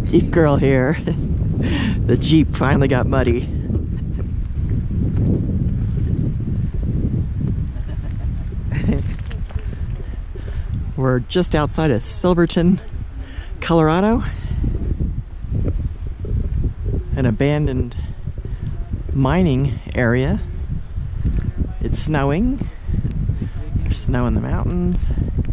Jeep girl here. The Jeep finally got muddy. We're just outside of Silverton, Colorado. An abandoned mining area. It's snowing. There's snow in the mountains.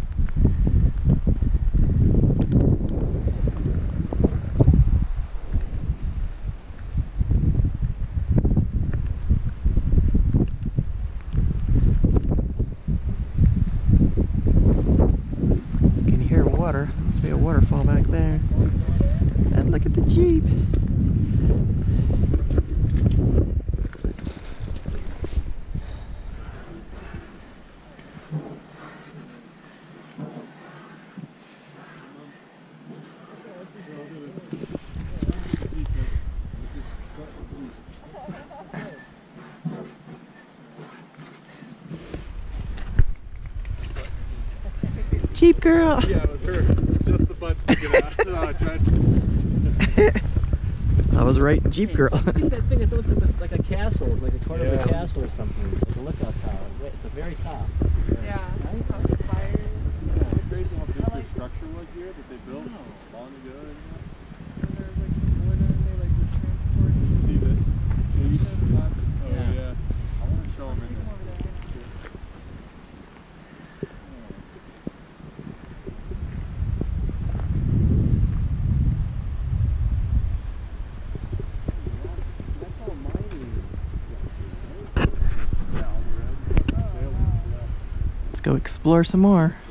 You can hear water. Must be a waterfall back there. And look at the Jeep. Jeep girl! Yeah, it was her. Just the butt sticking out. No, I tried. I was right, Jeep girl. I think that thing, it looks like a castle, like a corner of a castle or something. Like a lookout tower, right at the very top. Yeah, right? that was fire. Yeah, it's crazy how big their structure was here that they built long ago. And there was like some wood and they like were transporting. You see this? Oh Yeah. yeah. I want to show them in there. Let's go explore some more.